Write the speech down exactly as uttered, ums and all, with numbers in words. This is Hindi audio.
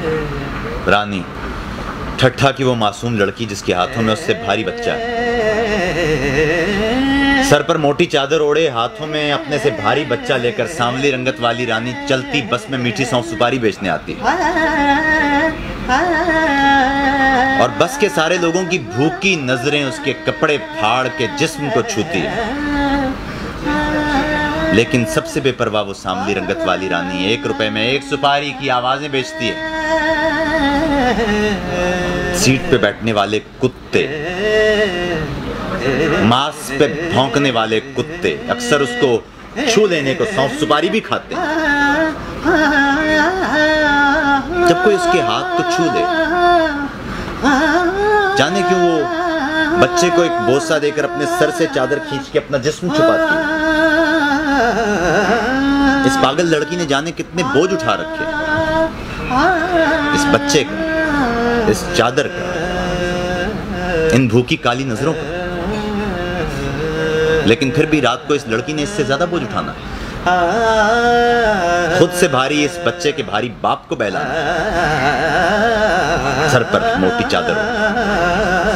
रानी, ठट्ठा की वो मासूम लड़की जिसके हाथों में उससे भारी बच्चा है। सर पर मोटी चादर ओढ़े, हाथों में अपने से भारी बच्चा लेकर सांवली रंगत वाली रानी चलती बस में मीठी सौंफ सुपारी बेचने आती है। और बस के सारे लोगों की भूखी नजरें उसके कपड़े फाड़ के जिस्म को छूती है। लेकिन सबसे बेपरवाह वो सांवली रंगत वाली रानी एक रुपए में एक सुपारी की आवाजें बेचती है। सीट पे बैठने वाले कुत्ते, मांस पे भौंकने वाले कुत्ते अक्सर उसको छू लेने को सौंफ सुपारी भी खाते हैं। जब कोई उसके हाथ को छू ले, जाने क्यों वो बच्चे को एक बोसा देकर अपने सर से चादर खींच के अपना जिस्म छुपाती है। इस पागल लड़की ने जाने कितने बोझ उठा रखे, इस बच्चे का, इस चादर का, इन भूखी काली नजरों का। लेकिन फिर भी रात को इस लड़की ने इससे ज्यादा बोझ उठाना, खुद से भारी इस बच्चे के भारी बाप को बहलाना, सर पर मोटी चादर हो।